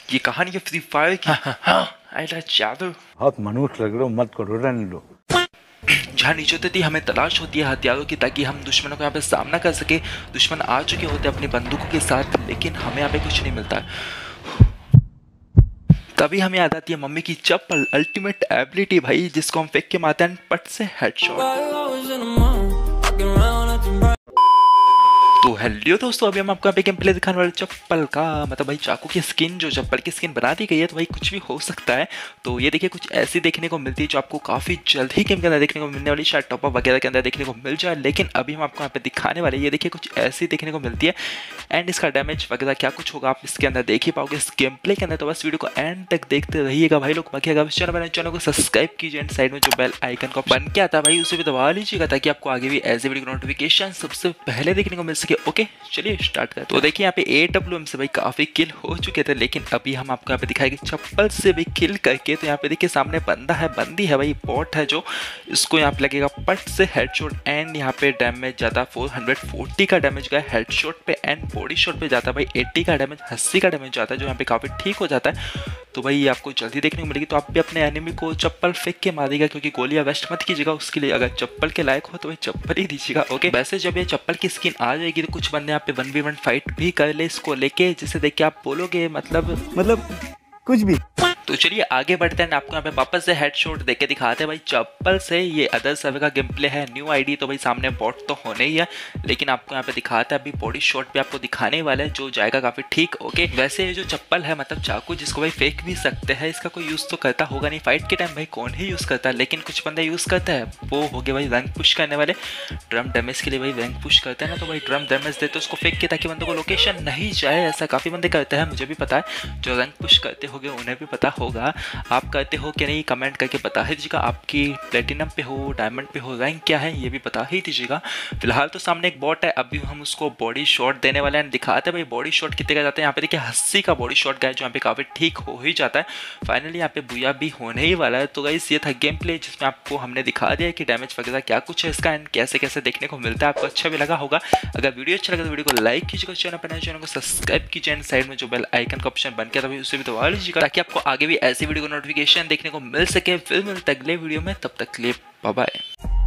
ये कहानी है फ्री फायर की। हाँ, जादू। बहुत मनुष्य लग रहे हो, मत करो, रहने लो। जहाँ नीचे होती थी हमें तलाश होती है हथियारों की, ताकि हम दुश्मनों को यहाँ पे सामना कर सके। दुश्मन आ चुके होते अपनी बंदूकों के साथ, लेकिन हमें यहाँ पे कुछ नहीं मिलता। तभी हमें याद आती है मम्मी की चप्पल, अल्टीमेट एबिलिटी भाई, जिसको हम फेंक के मारते हैं पट से हेडशॉट। तो हेलो दोस्तों, अभी हम आपको यहाँ पे गेम प्ले दिखाने वाले चप्पल का, मतलब भाई चाकू की स्किन, जो चप्पल की स्किन बना दी गई है, तो भाई कुछ भी हो सकता है। तो ये देखिए कुछ ऐसी देखने को मिलती है जो आपको काफ़ी जल्द ही गेम के अंदर देखने को मिलने वाली, शायद टॉप अप वगैरह के अंदर देखने को मिल जाए। लेकिन अभी हम आपको यहाँ पे दिखाने वाले, ये देखिए कुछ ऐसी देखने को मिलती है। एंड इसका डैमेज वगैरह क्या कुछ होगा आप इसके अंदर देख ही पाओगे इस गेम प्ले के अंदर। तो बस वीडियो को एंड तक देखते रहिएगा भाई लोग। बाकी अगर चैनल को सब्सक्राइब कीजिए, एंड साइड में जो बेल आइकन का बन के आता है भाई, उसे भी दबा लीजिएगा, ताकि आपको आगे भी ऐसे वीडियो की नोटिफिकेशन सबसे पहले देखने को मिल सके। ओके चलिए स्टार्ट करते हैं। तो देखिए यहाँ पे AWM से भाई काफी किल हो चुके थे, लेकिन अभी हम आपको यहाँ पे दिखाएंगे चप्पल से भी किल करके। तो यहाँ पे देखिए सामने बंदा है, बंदी है भाई, बॉट है, जो इसको यहाँ पे लगेगा पट से हेडशॉट। एंड यहाँ पे डैमेज जाता 440 का डैमेज गया हेडशॉट पे, एंड बॉडी शॉट पे जाता भाई 80 का डैमेज, 80 का डैमेज जाता है, जो यहाँ पे काफी ठीक हो जाता है। तो भाई ये आपको जल्दी देखने को मिलेगी। तो आप भी अपने एनिमी को चप्पल फेंक के मारिएगा, क्योंकि गोलियां वेस्ट मत कीजिएगा उसके लिए। अगर चप्पल के लायक हो तो भाई चप्पल ही दीजिएगा। ओके वैसे जब ये चप्पल की स्किन आ जाएगी तो कुछ बंदे यहाँ पे 1v1 फाइट भी कर ले इसको लेके, जिसे देख के आप बोलोगे मतलब कुछ भी। तो चलिए आगे बढ़ते हैं। आपको यहाँ पे वापस से हेडशॉट देके दिखाते हैं भाई चप्पल से। ये अदर सर्वर का गेम प्ले है, न्यू आईडी, तो भाई सामने बॉट तो होने ही है, लेकिन आपको यहाँ पे दिखाता है अभी बॉडी शॉट पे आपको दिखाने वाला है, जो जाएगा काफी ठीक। ओके वैसे ये जो चप्पल है, मतलब चाकू, जिसको भाई फेंक भी सकते हैं, इसका कोई यूज तो करता होगा नहीं फाइट के टाइम, भाई कौन ही यूज करता है, लेकिन कुछ बंदे यूज करते हैं। वो हो गए भाई रैंक पुश करने वाले, ड्रम डैमेज के लिए भाई रैंक पुश करते हैं ना, तो भाई ड्रम डैमेज देते उसको फेंक के, ताकि बंदों को लोकेशन नहीं जाए। ऐसा काफी बंदे करते हैं, मुझे भी पता है। जो रैंक पुश करते होंगे उन्हें भी पता होगा। आप करते हो कि नहीं कमेंट करके बता ही दीजिएगा। आपकी प्लेटिनम पे हो, डायमंड पे हो, रैंक क्या है ये भी बता ही दीजिएगा। फिलहाल तो सामने एक बॉट है, अभी हम उसको बॉडी शॉट देने वाले हैं। दिखाते हैं भाई बॉडी शॉट कितने का जाता है। यहाँ पे देखिए 80 का बॉडी शॉट गया, जो यहाँ पे काफी ठीक हो ही जाता है। फाइनली यहाँ पे बुया भी होने ही वाला है। तो गाइस ये था गेम प्ले, जिसमें आपको हमने दिखा दिया कि डैमेज वगैरह क्या कुछ है इसका, एंड कैसे कैसे देखने को मिलता है। आपको अच्छा भी लगा होगा। अगर वीडियो अच्छा लगा तो वीडियो को लाइक कीजिएगा, चैनल को सब्सक्राइब कीजिए, एंड साइड में जो बेल आइकन का ऑप्शन बन गया था उसे भी दबा लीजिएगा, ताकि आपको आगे भी ऐसी वीडियो को नोटिफिकेशन देखने को मिल सके। फिर मिलते अगले वीडियो में, तब तक के लिए बाय बाय।